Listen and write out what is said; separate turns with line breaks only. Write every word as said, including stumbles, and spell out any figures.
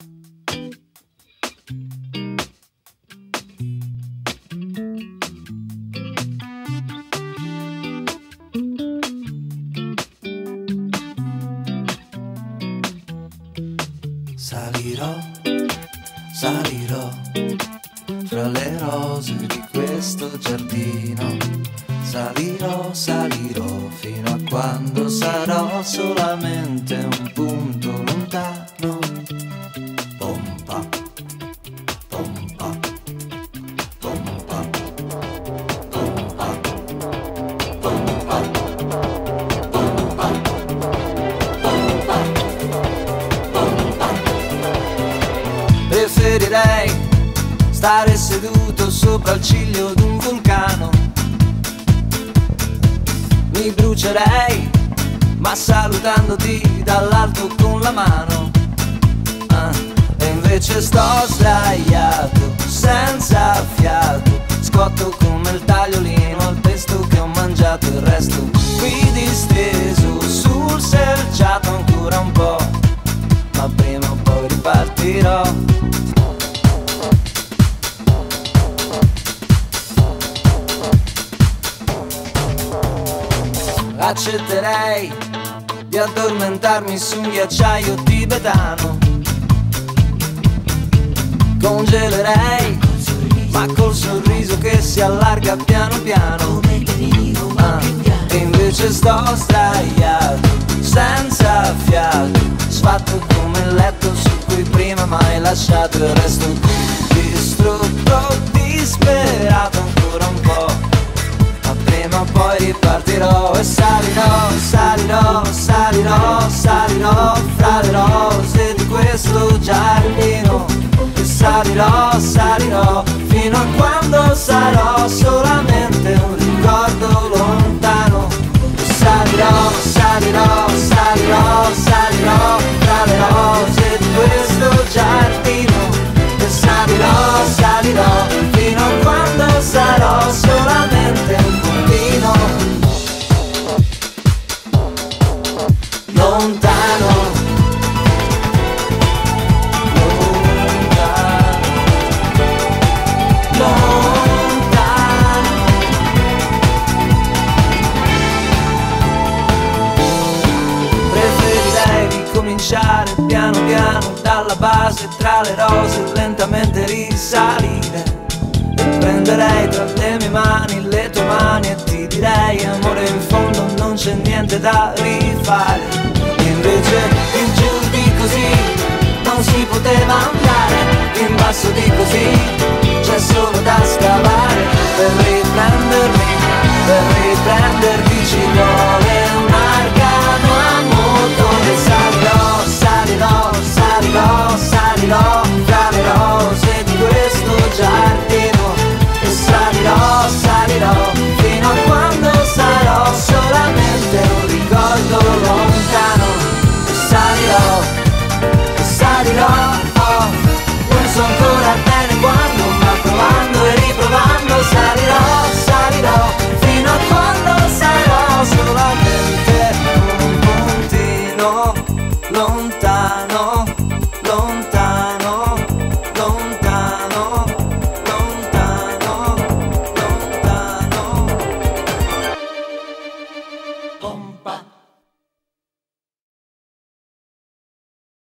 Salirò, salirò fra le rose di questo giardino. Salirò, salirò fino a quando sarò solamente un punto lontano. Pompa, pompa, pompa, pompa, pompa, pompa, pompa, pompa. Preferirei stare seduto sopra il ciglio d'un vulcano. Mi brucerei, ma salutandoti dall'alto con la mano. Ah, e invece sto sdraiato, senza fiato, scotto come il tagliolino al pesto che ho mangiato. Il resto qui disteso sul selciato ancora un po', ma prima o poi ripartirò. Accetterei di addormentarmi su un ghiacciaio tibetano. Congelerei, ma col sorriso che si allarga piano piano. Ah, e invece sto sdraiato, senza fiato, sfatto come il letto su cui prima m'hai lasciato. Il resto qui distrutto, disperato ancora un po', ma prima o poi ripartirò. E salirò, salirò, salirò, salirò fra le rose di questo giardino. E salirò, salirò fino a quando sarò solamente un ricordo lontano. E salirò, salirò, salirò, salirò fra le rose di questo giardino. E salirò, salirò fino a quando sarò solamente un puntino lontano. Cominciare piano piano dalla base tra le rose, lentamente risalire. E prenderei tra le mie mani le tue mani e ti direi: amore, in fondo non c'è niente da rifare. E invece in giù di così non si poteva andare, in basso di così c'è solo da scavare. Per riprendermi, per riprenderti ci vuole un arcano a motore. Salirò, salirò, salirò, salirò fra le rose di questo giardino. E salirò, salirò fino a quando sarò solamente un ricordo lontano. E salirò, e salirò, oh, non so ancora bene quando, ma provando e riprovando salirò, salirò fino a quando sarò solamente un puntino lontano.